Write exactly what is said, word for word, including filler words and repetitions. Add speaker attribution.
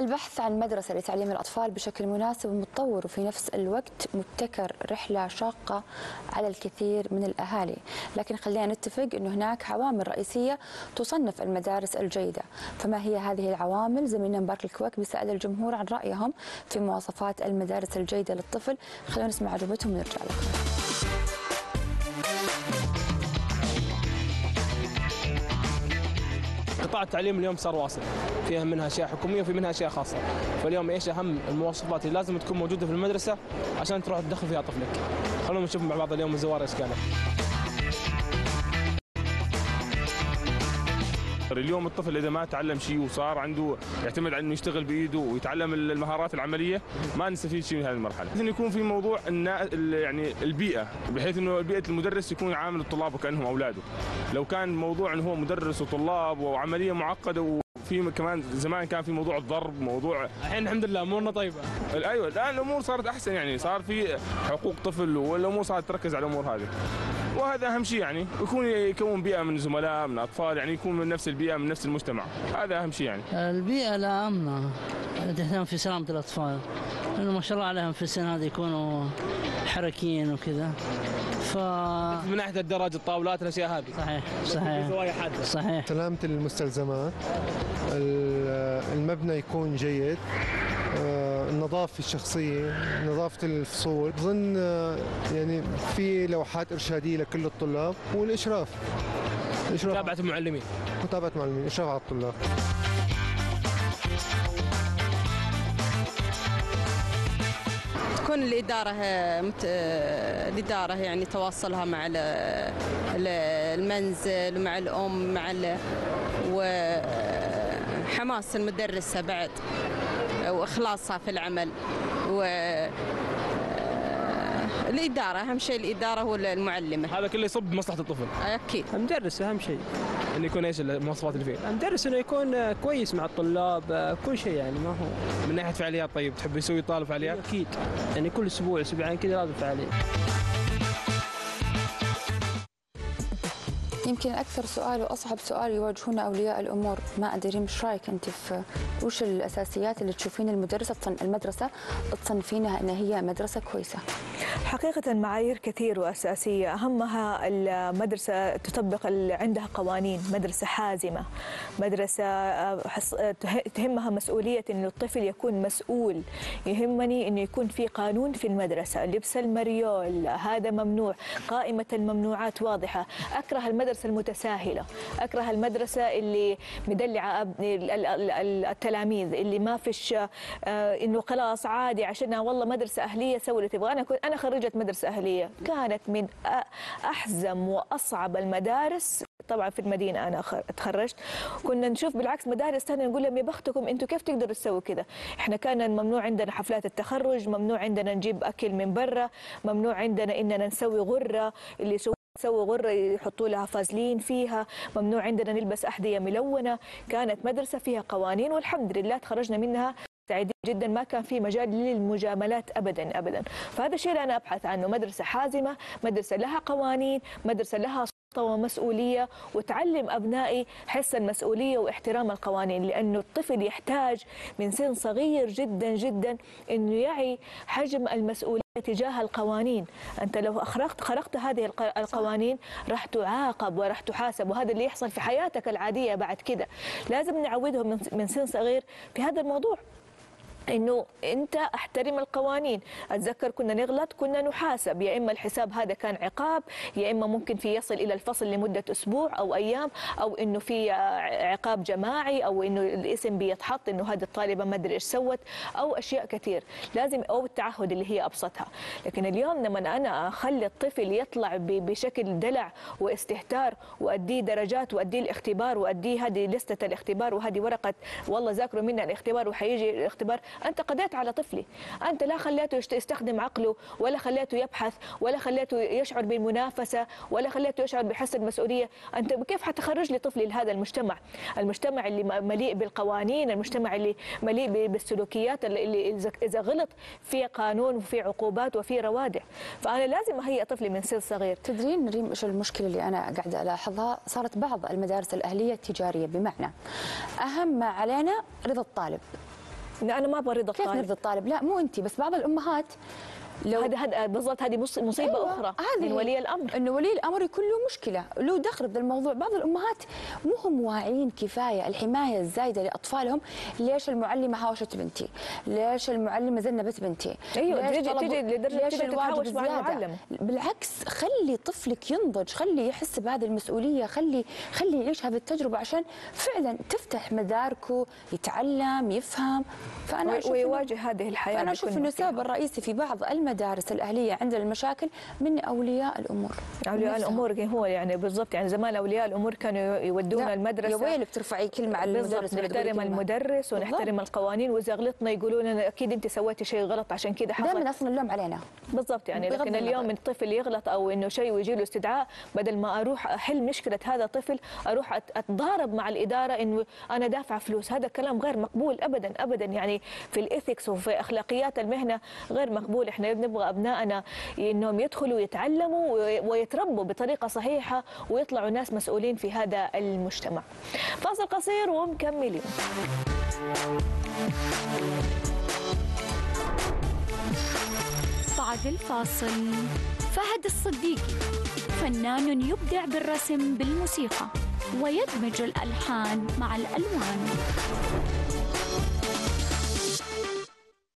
Speaker 1: البحث عن مدرسة لتعليم الأطفال بشكل مناسب ومتطور وفي نفس الوقت مبتكر رحلة شاقة على الكثير من الأهالي، لكن خلينا نتفق أنه هناك عوامل رئيسية تصنف المدارس الجيدة. فما هي هذه العوامل؟ زميلنا مبارك الكويك بيسأل الجمهور عن رأيهم في مواصفات المدارس الجيدة للطفل. خلونا نسمع أجوبتهم ونرجع لكم.
Speaker 2: قطاع التعليم اليوم صار واصل، فيها منها اشياء حكوميه وفي منها اشياء خاصه، فاليوم ايش اهم المواصفات اللي لازم تكون موجوده في المدرسه عشان تروح تدخل فيها طفلك؟ خلونا نشوف مع بعض اليوم الزوار ايش كانت.
Speaker 3: اليوم الطفل اذا ما تعلم شيء وصار عنده يعتمد على انه يشتغل بايده ويتعلم المهارات العمليه ما نستفيد شيء من هذه المرحله. لازم يكون في موضوع يعني البيئه، بحيث انه بيئه المدرس يكون عامل الطلاب وكانهم اولاده. لو كان موضوع انه هو مدرس وطلاب وعمليه معقده وفي كمان زمان كان في موضوع الضرب، موضوع
Speaker 2: الحين الحمد لله امورنا طيبه.
Speaker 3: ايوه الان الامور صارت احسن، يعني صار في حقوق طفل والامور صارت تركز على الامور هذه. وهذا اهم شيء، يعني يكون يكون بيئه من زملاء من اطفال، يعني يكون من نفس البيئه من نفس المجتمع، هذا اهم شيء. يعني
Speaker 4: البيئه لا امنه تهتم في سلامه الاطفال، لانه ما شاء الله عليهم في السن هذه يكونوا حركيين وكذا. ف
Speaker 2: من ناحيه الدرج الطاولات الاشياء هذه
Speaker 4: صحيح صحيح صحيح.
Speaker 5: سلامه المستلزمات، المبنى يكون جيد، النظافة الشخصية، نظافة الفصول، بظن يعني في لوحات إرشادية لكل الطلاب، والإشراف
Speaker 2: إشراف متابعة المعلمين
Speaker 5: متابعة المعلمين، إشراف على الطلاب.
Speaker 6: تكون الإدارة مت... الإدارة يعني تواصلها مع المنزل ومع الأم مع ال... وحماس المدرسة بعد واخلاصها في العمل، و الاداره اهم شيء، الاداره والمعلمه،
Speaker 2: هذا كله يصب بمصلحه الطفل.
Speaker 6: اكيد.
Speaker 7: المدرس اهم شيء،
Speaker 2: انه يكون ايش المواصفات اللي فيه؟
Speaker 7: المدرس انه يكون كويس مع الطلاب كل شيء، يعني ما هو
Speaker 2: من ناحيه فعاليات. طيب تحب يسوي طالب فعاليات؟
Speaker 7: اكيد، يعني كل اسبوع اسبوعين كذا لازم فعاليه.
Speaker 1: يمكن أكثر سؤال وأصعب سؤال يواجهون أولياء الأمور، ما أدري مش رأيك أنت في وش الأساسيات اللي تشوفين المدرسة المدرسة تصنفينها أن هي مدرسة كويسة؟
Speaker 8: حقيقة معايير كثير وأساسية، أهمها المدرسة تطبق عندها قوانين، مدرسة حازمة، مدرسة تهمها مسؤولية أن الطفل يكون مسؤول. يهمني أنه يكون في قانون في المدرسة، لبس المريول هذا ممنوع، قائمة الممنوعات واضحة. أكره المدرسة المتساهلة، أكره المدرسة اللي مدلعة التلاميذ، اللي ما فيش إنه خلاص عادي عشانها والله مدرسة أهلية سوي اللي تبغى. أنا كنت أنا خريجة مدرسة أهلية، كانت من أحزم وأصعب المدارس. طبعا في المدينة أنا تخرجت، كنا نشوف بالعكس مدارس ثانية نقول لهم يا بختكم أنتم كيف تقدروا تسووا كذا. إحنا كان ممنوع عندنا حفلات التخرج، ممنوع عندنا نجيب أكل من برا، ممنوع عندنا إننا نسوي غرة، اللي يسوي سووا غرة يحطوا لها فازلين فيها، ممنوع عندنا نلبس أحذية ملونة. كانت مدرسة فيها قوانين والحمد لله تخرجنا منها سعيدين جدا، ما كان في مجال للمجاملات أبدا أبدا. فهذا الشيء اللي أنا أبحث عنه، مدرسة حازمة، مدرسة لها قوانين، مدرسة لها سلطة ومسؤولية، وتعلم أبنائي حس المسؤولية واحترام القوانين، لأنه الطفل يحتاج من سن صغير جدا جدا أنه يعي حجم المسؤولية تجاه القوانين. أنت لو خرقت خرقت هذه القوانين راح تعاقب وراح تحاسب، وهذا اللي يحصل في حياتك العادية بعد كده. لازم نعودهم من سن صغير في هذا الموضوع، انه انت احترم القوانين. اتذكر كنا نغلط كنا نحاسب، يا اما الحساب هذا كان عقاب، يا اما ممكن في يصل الى الفصل لمده اسبوع او ايام، او انه في عقاب جماعي، او انه الاسم بيتحط انه هذه الطالبه ما ادري ايش سوت، او اشياء كثير لازم، او التعهد اللي هي ابسطها. لكن اليوم لما انا اخلي الطفل يطلع بشكل دلع واستهتار، واديه درجات واديه الاختبار واديه هذه لسته الاختبار وهذه ورقه والله ذاكروا منها الاختبار وحيجي الاختبار، أنت قضيت على طفلي. أنت لا خليته يستخدم عقله، ولا خليته يبحث، ولا خليته يشعر بالمنافسة، ولا خليته يشعر بحس المسؤولية. أنت كيف حتخرج لي طفلي لهذا المجتمع؟ المجتمع اللي مليء بالقوانين، المجتمع اللي مليء بالسلوكيات، اللي إذا غلط في قانون وفي عقوبات وفي روادع. فأنا لازم أهيئ طفلي من سن صغير.
Speaker 1: تدرين ريم إيش المشكلة اللي أنا قاعدة ألاحظها؟ صارت بعض المدارس الأهلية التجارية، بمعنى أهم ما علينا رضا الطالب،
Speaker 8: لا أنا ما برضى
Speaker 1: كيف
Speaker 8: الطالب.
Speaker 1: نرضي الطالب؟ لا مو أنت بس، بعض الأمهات
Speaker 8: لو هذا هذا بالضبط هذه مصيبه
Speaker 1: أيوة
Speaker 8: اخرى من ولي الامر،
Speaker 1: انه ولي الامر يكون له مشكله، له دخل بهذا الموضوع. بعض الامهات مو هم واعيين كفايه الحمايه الزايده لاطفالهم. ليش المعلمه هاوشت بنتي؟ ليش المعلمه زنبت بنتي؟
Speaker 8: ايوه تجي تجي لدرجه
Speaker 1: ليش الواجب
Speaker 8: مع المعلم؟
Speaker 1: بالعكس، خلي طفلك ينضج، خلي يحس بهذه المسؤوليه، خلي خلي يعيش هذه التجربه عشان فعلا تفتح مداركه، يتعلم يفهم.
Speaker 8: فانا اشوف ويواجه هذه الحياه.
Speaker 1: فانا اشوف انه السبب الرئيسي في بعض المدارس الاهليه عندنا المشاكل من اولياء الامور.
Speaker 8: اولياء الامور هو يعني بالضبط، يعني زمان اولياء الامور كانوا يودونا المدرسه.
Speaker 1: يا ويلك ترفعي كلمه على المدرس،
Speaker 8: نحترم المدرس ونحترم القوانين، واذا غلطنا يقولوا لنا اكيد انت سويتي شيء غلط عشان كذا حصل.
Speaker 1: دائما اصلا اللوم علينا.
Speaker 8: بالضبط يعني، لكن اليوم الطفل يغلط او انه شيء ويجي له استدعاء، بدل ما اروح احل مشكله هذا الطفل اروح اتضارب مع الاداره انه انا دافعه فلوس. هذا كلام غير مقبول ابدا ابدا، يعني في الايثكس وفي اخلاقيات المهنه غير مقبول. احنا نبغى ابنائنا انهم يدخلوا يتعلموا ويتربوا بطريقه صحيحه ويطلعوا ناس مسؤولين في هذا المجتمع. فاصل قصير ومكملين.
Speaker 9: بعد الفاصل، فهد الصديقي فنان يبدع بالرسم بالموسيقى ويدمج الألحان مع الألوان.